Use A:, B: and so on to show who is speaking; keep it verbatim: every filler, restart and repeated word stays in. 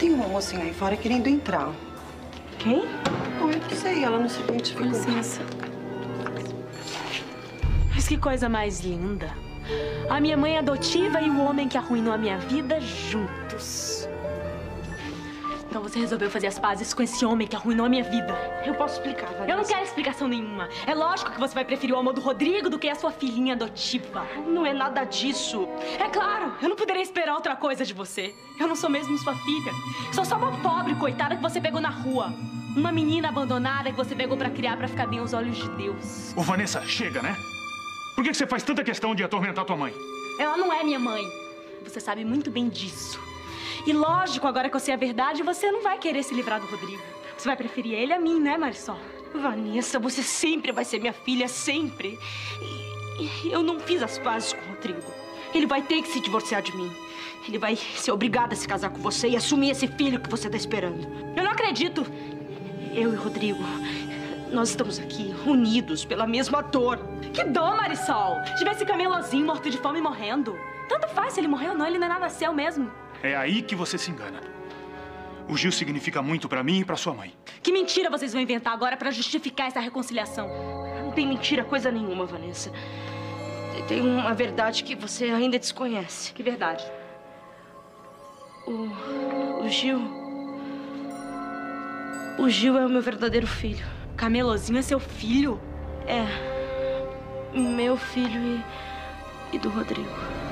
A: Tem uma mocinha aí fora querendo entrar.
B: Quem?
A: Bom, eu não sei, ela não se identificou.
B: Com licença. Mas que coisa mais linda. A minha mãe adotiva e o homem que arruinou a minha vida juntos. Então você resolveu fazer as pazes com esse homem que arruinou a minha vida.
A: Eu posso explicar, Vanessa.
B: Eu não quero explicação nenhuma. É lógico que você vai preferir o amor do Rodrigo do que a sua filhinha adotiva.
A: Não é nada disso.
B: É claro, eu não poderia esperar outra coisa de você. Eu não sou mesmo sua filha. Sou só uma pobre coitada que você pegou na rua. Uma menina abandonada que você pegou pra criar pra ficar bem aos olhos de Deus.
C: Ô, Vanessa, chega, né? Por que você faz tanta questão de atormentar tua mãe?
B: Ela não é minha mãe. Você sabe muito bem disso. E lógico, agora que eu sei a verdade, você não vai querer se livrar do Rodrigo. Você vai preferir ele a mim, né, Marisol?
A: Vanessa, você sempre vai ser minha filha, sempre. E eu não fiz as pazes com o Rodrigo. Ele vai ter que se divorciar de mim. Ele vai ser obrigado a se casar com você e assumir esse filho que você tá esperando.
B: Eu não acredito.
A: Eu e o Rodrigo, nós estamos aqui unidos pela mesma dor.
B: Que dor, Marisol! Tivesse esse camelozinho morto de fome e morrendo. Tanto faz se ele morreu ou não, ele não é nada seu mesmo.
C: É aí que você se engana. O Gil significa muito pra mim e pra sua mãe.
B: Que mentira vocês vão inventar agora pra justificar essa reconciliação?
A: Não tem mentira coisa nenhuma, Vanessa. Tem uma verdade que você ainda desconhece.
B: Que verdade?
A: O, o Gil... O Gil é o meu verdadeiro filho.
B: Camelozinho é seu filho?
A: É. Meu filho e, e do Rodrigo.